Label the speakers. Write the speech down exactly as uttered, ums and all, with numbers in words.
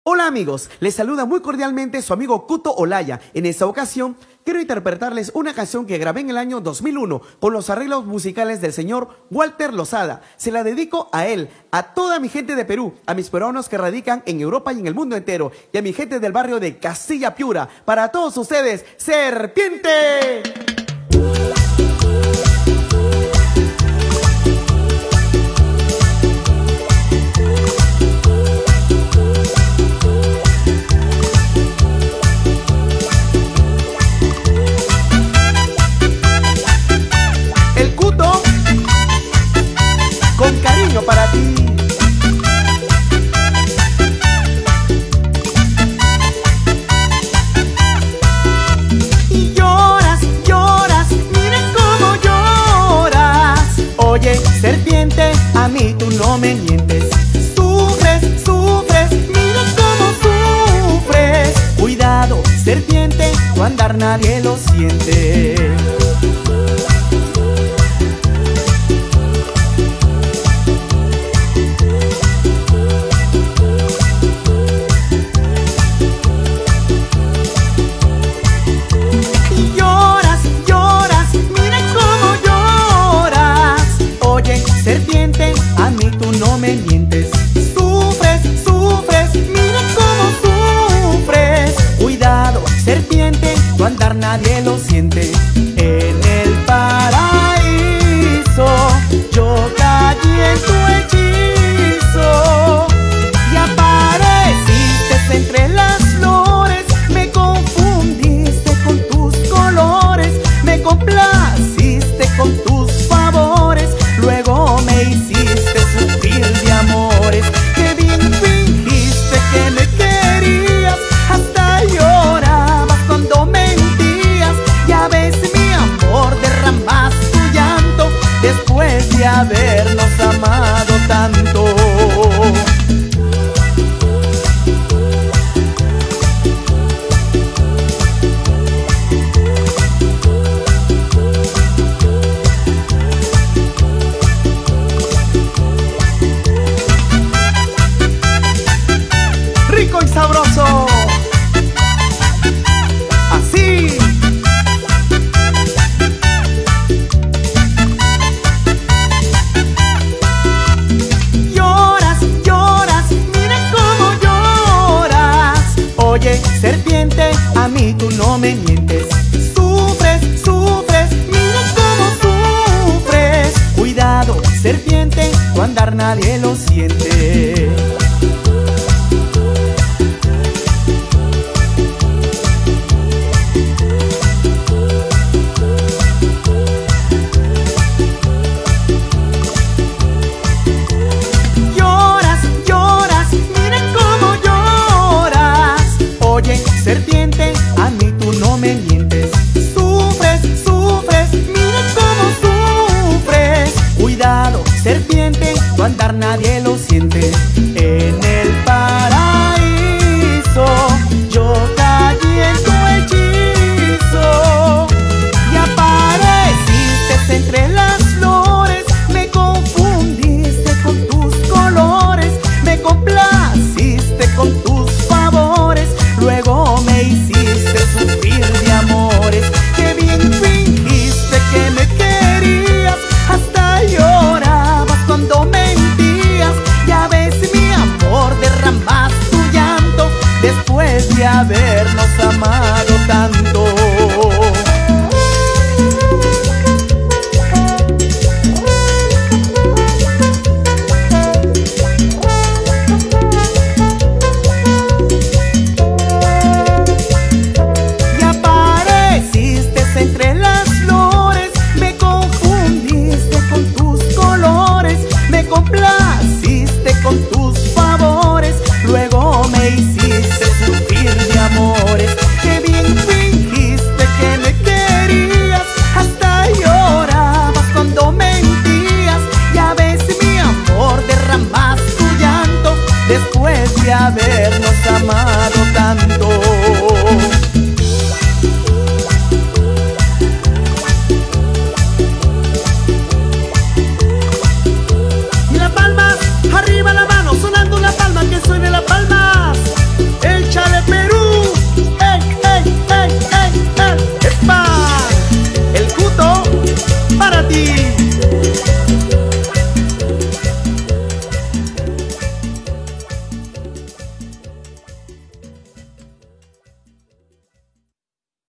Speaker 1: Hola amigos, les saluda muy cordialmente su amigo Cuto Olaya. En esta ocasión quiero interpretarles una canción que grabé en el año dos mil uno con los arreglos musicales del señor Walter Lozada. Se la dedico a él, a toda mi gente de Perú, a mis peruanos que radican en Europa y en el mundo entero, y a mi gente del barrio de Castilla Piura. Para todos ustedes, ¡Serpiente! Con cariño para ti. Y lloras, lloras, mira cómo lloras. Oye, serpiente, a mí tú no me mientes. Sufres, sufres, mira cómo sufres. Cuidado, serpiente, tu andar nadie lo siente. Serpiente, a mí tú no me mientes. Sufres, sufres, mira cómo sufres. Cuidado, serpiente, tu andar nadie lo siente. En el paraíso yo caí en tu hechizo y apareciste entre las flores. Me confundiste con tus colores, me complaciste con tus favores. Luego me hiciste sufrir de amores. Qué bien fingiste que me querías, hasta llorabas cuando mentías. Ya ves, mi amor, derramas tu llanto después de habernos amado tanto. Y sabroso, así. Lloras, lloras, mira cómo lloras. Oye, serpiente, a mí tú no me mientes. Sufres, sufres, mira cómo sufres. Cuidado, serpiente, tu andar nadie lo siente. Serpiente, a mí tú no me mientes. Sufres, sufres, mira cómo sufres. Cuidado, serpiente, tu andar nadie lo siente. En el paraíso yo caí en tu hechizo y apareciste entre las flores. Me confundiste con tus colores, me complaciste con tus favores. Luego me hiciste sufrir de amores. Qué bien fingiste que me querías, hasta llorabas cuando mentías. Ya ves, mi amor, derramas tu llanto después de habernos amado tanto. Entre las flores, me confundiste con tus colores, me complaciste con tus favores. Luego me hiciste sufrir de amores. Qué bien fingiste que me querías, hasta llorabas cuando mentías. Ya ves, mi amor, derramas tu llanto después de habernos amado tanto.